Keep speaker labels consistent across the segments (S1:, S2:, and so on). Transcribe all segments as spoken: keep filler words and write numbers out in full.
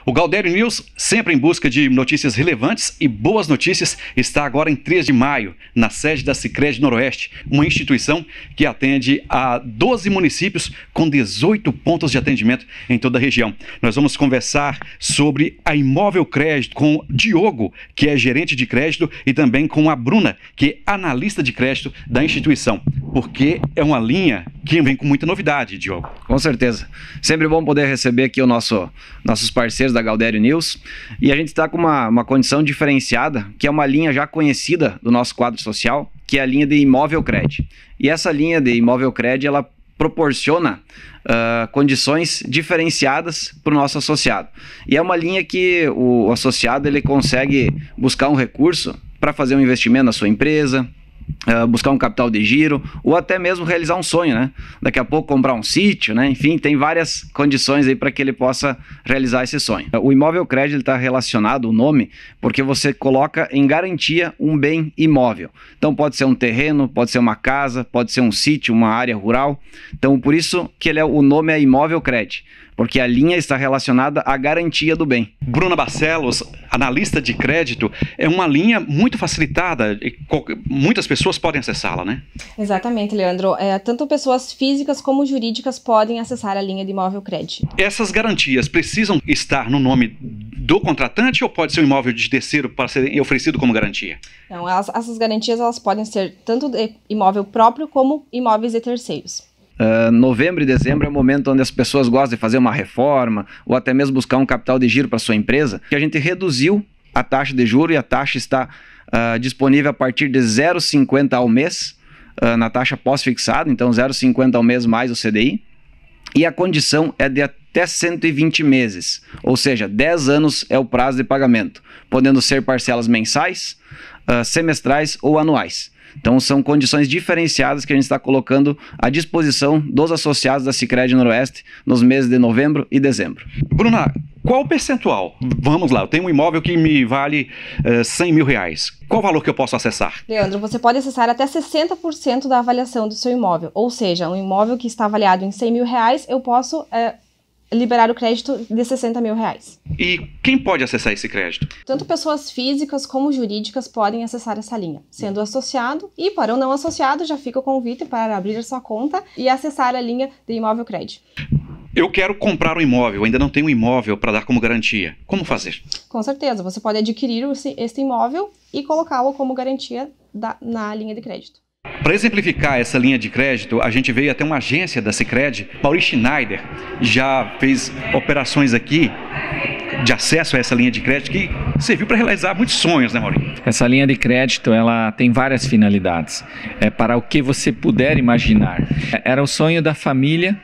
S1: O Gaudério News, sempre em busca de notícias relevantes e boas notícias, está agora em três de maio, na sede da Sicredi Noroeste, uma instituição que atende a doze municípios com dezoito pontos de atendimento em toda a região. Nós vamos conversar sobre a Imóvel Crédito com Diogo, que é gerente de crédito, e também com a Bruna, que é analista de crédito da instituição, porque é uma linha que vem com muita novidade, Diogo.
S2: Com certeza. Sempre bom poder receber aqui o nosso, nossos parceiros da Gaudério News. E a gente está com uma, uma condição diferenciada, que é uma linha já conhecida do nosso quadro social, que é a linha de Imóvel Crédito. E essa linha de Imóvel Crédito, ela proporciona uh, condições diferenciadas para o nosso associado. E é uma linha que o associado ele consegue buscar um recurso para fazer um investimento na sua empresa, Uh, buscar um capital de giro, ou até mesmo realizar um sonho, né? Daqui a pouco comprar um sítio, né? Enfim, tem várias condições aí para que ele possa realizar esse sonho. O Imóvel Crédito está relacionado, o nome, porque você coloca em garantia um bem imóvel. Então pode ser um terreno, pode ser uma casa, pode ser um sítio, uma área rural. Então por isso que ele é, o nome é Imóvel Crédito, porque a linha está relacionada à garantia do bem.
S1: Bruna Barcelos, analista de crédito, é uma linha muito facilitada, e muitas pessoas podem acessá-la, né?
S3: Exatamente, Leandro. É, tanto pessoas físicas como jurídicas podem acessar a linha de Imóvel Crédito.
S1: Essas garantias precisam estar no nome do contratante ou pode ser um imóvel de terceiro para ser oferecido como garantia?
S3: Não, elas, essas garantias elas podem ser tanto de imóvel próprio como imóveis de terceiros.
S2: Uh, novembro e dezembro é o momento onde as pessoas gostam de fazer uma reforma ou até mesmo buscar um capital de giro para sua empresa, que a gente reduziu a taxa de juros e a taxa está uh, disponível a partir de zero vírgula cinquenta ao mês, uh, na taxa pós-fixada, então zero vírgula cinquenta ao mês mais o C D I, e a condição é de até cento e vinte meses, ou seja, dez anos é o prazo de pagamento, podendo ser parcelas mensais, uh, semestrais ou anuais. Então são condições diferenciadas que a gente está colocando à disposição dos associados da Sicredi Noroeste nos meses de novembro e dezembro.
S1: Bruna, qual o percentual? Vamos lá, eu tenho um imóvel que me vale uh, cem mil reais. Qual o valor que eu posso acessar?
S3: Leandro, você pode acessar até sessenta por cento da avaliação do seu imóvel. Ou seja, um imóvel que está avaliado em cem mil reais, eu posso uh, liberar o crédito de sessenta mil reais.
S1: E quem pode acessar esse crédito?
S3: Tanto pessoas físicas como jurídicas podem acessar essa linha, sendo associado, e para o não associado já fica o convite para abrir a sua conta e acessar a linha de Imóvel Crédito.
S1: Eu quero comprar um imóvel, ainda não tenho um imóvel para dar como garantia. Como fazer?
S3: Com certeza, você pode adquirir esse imóvel e colocá-lo como garantia da, na linha de crédito.
S1: Para exemplificar essa linha de crédito, a gente veio até uma agência da Sicredi. Maurício Schneider já fez operações aqui de acesso a essa linha de crédito que serviu para realizar muitos sonhos, né, Maurício?
S4: Essa linha de crédito, ela tem várias finalidades. É para o que você puder imaginar. Era o sonho da família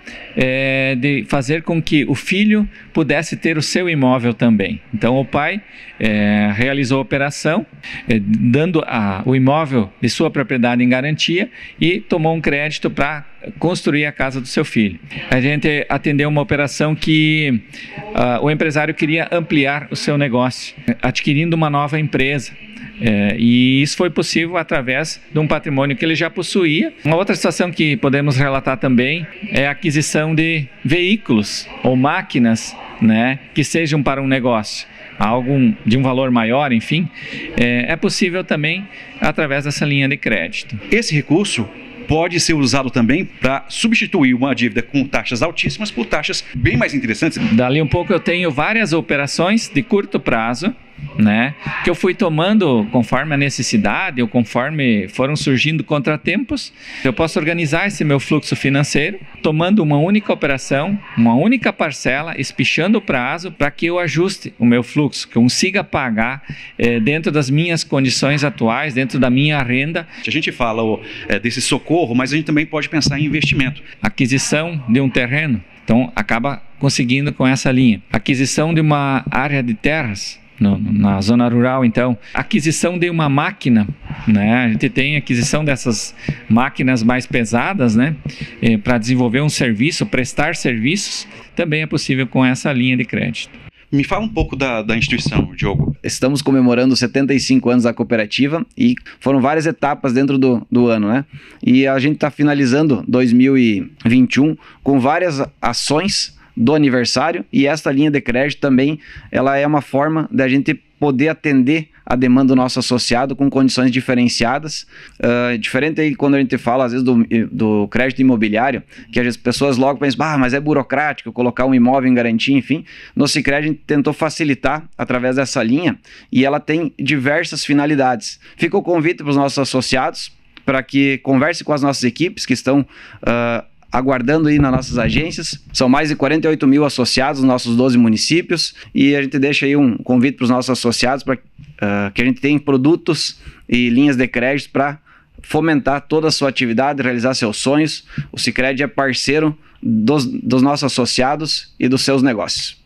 S4: é, de fazer com que o filho pudesse ter o seu imóvel também. Então o pai é, realizou a operação, é, dando a, o imóvel de sua propriedade em garantia e tomou um crédito para construir a casa do seu filho. A gente atendeu uma operação que uh, o empresário queria ampliar o seu negócio, adquirindo uma nova empresa. É, e isso foi possível através de um patrimônio que ele já possuía. Uma outra situação que podemos relatar também é a aquisição de veículos ou máquinas, né, que sejam para um negócio, algo de um valor maior, enfim, é, é possível também através dessa linha de crédito.
S1: Esse recurso pode ser usado também para substituir uma dívida com taxas altíssimas por taxas bem mais interessantes.
S4: Dali um pouco eu tenho várias operações de curto prazo, né, que eu fui tomando conforme a necessidade ou conforme foram surgindo contratempos. Eu posso organizar esse meu fluxo financeiro tomando uma única operação, uma única parcela, espichando o prazo para que eu ajuste o meu fluxo, que eu consiga pagar eh, dentro das minhas condições atuais, dentro da minha renda.
S1: A gente fala oh, é, desse socorro, mas a gente também pode pensar em investimento.
S4: Aquisição de um terreno, então acaba conseguindo com essa linha. Aquisição de uma área de terras, No, na zona rural, então, aquisição de uma máquina, né? A gente tem aquisição dessas máquinas mais pesadas, né? Eh, para desenvolver um serviço, prestar serviços, também é possível com essa linha de crédito.
S1: Me fala um pouco da, da instituição, Diogo.
S2: Estamos comemorando setenta e cinco anos da cooperativa e foram várias etapas dentro do, do ano, né? E a gente está finalizando dois mil e vinte e um com várias ações do aniversário, e esta linha de crédito também ela é uma forma da gente poder atender a demanda do nosso associado com condições diferenciadas, uh, diferente aí quando a gente fala às vezes do, do crédito imobiliário, que as pessoas logo pensam, ah, mas é burocrático colocar um imóvel em garantia, enfim. No Sicredi a gente tentou facilitar através dessa linha e ela tem diversas finalidades. Fica o convite para os nossos associados para que converse com as nossas equipes que estão uh, aguardando aí nas nossas agências. São mais de quarenta e oito mil associados nos nossos doze municípios, e a gente deixa aí um convite para os nossos associados para uh, que a gente tenha produtos e linhas de crédito para fomentar toda a sua atividade, realizar seus sonhos. O Sicredi é parceiro dos, dos nossos associados e dos seus negócios.